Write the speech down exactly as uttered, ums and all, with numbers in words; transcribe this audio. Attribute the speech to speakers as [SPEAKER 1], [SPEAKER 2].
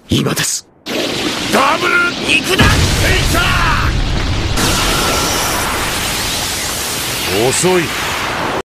[SPEAKER 1] 今です。
[SPEAKER 2] ダブル肉弾フェイサー。
[SPEAKER 3] 遅い。